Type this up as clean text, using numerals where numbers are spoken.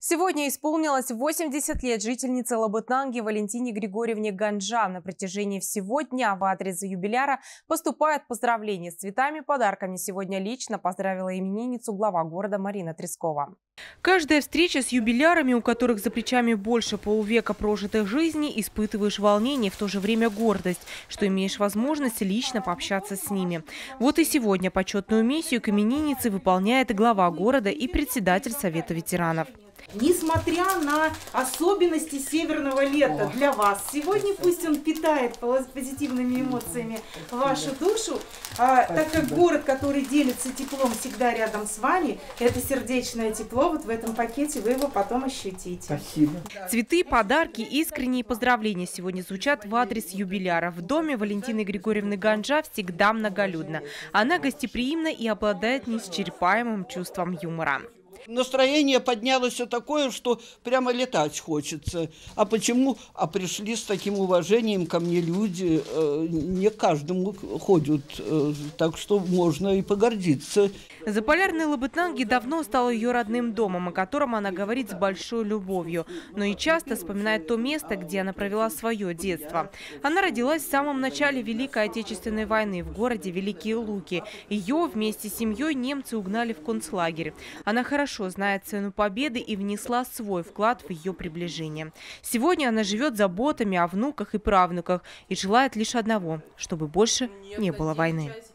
Сегодня исполнилось 80 лет жительнице Лабытнанги Валентине Григорьевне Ганжа. На протяжении всего дня в адрес юбиляра поступают поздравления с цветами, подарками. Сегодня лично поздравила именинницу глава города Марина Трескова. Каждая встреча с юбилярами, у которых за плечами больше полувека прожитой жизни, испытываешь волнение и в то же время гордость, что имеешь возможность лично пообщаться с ними. Вот и сегодня почетную миссию к имениннице выполняет глава города и председатель Совета ветеранов. Несмотря на особенности северного лета для вас, сегодня пусть он питает позитивными эмоциями вашу душу, так как город, который делится теплом, всегда рядом с вами, это сердечное тепло, вот в этом пакете вы его потом ощутите. Спасибо. Цветы, подарки, искренние поздравления сегодня звучат в адрес юбиляра. В доме Валентины Григорьевны Ганжа всегда многолюдно. Она гостеприимна и обладает неисчерпаемым чувством юмора. Настроение поднялось все такое, что прямо летать хочется. А почему? А пришли с таким уважением ко мне люди. Не каждому ходят, так что можно и погордиться. Заполярный Лабытнанги давно стал ее родным домом, о котором она говорит с большой любовью. Но и часто вспоминает то место, где она провела свое детство. Она родилась в самом начале Великой Отечественной войны в городе Великие Луки. Ее вместе с семьей немцы угнали в концлагерь. Она хорошо знает цену победы и внесла свой вклад в ее приближение. Сегодня она живет заботами о внуках и правнуках и желает лишь одного, чтобы больше не было войны.